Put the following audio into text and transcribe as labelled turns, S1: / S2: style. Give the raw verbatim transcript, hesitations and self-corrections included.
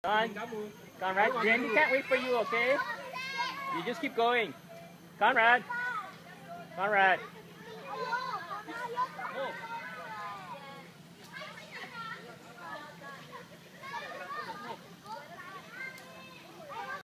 S1: Con, Conrad, Randy can't wait for you, okay? You just keep going. Conrad. Conrad. Oh.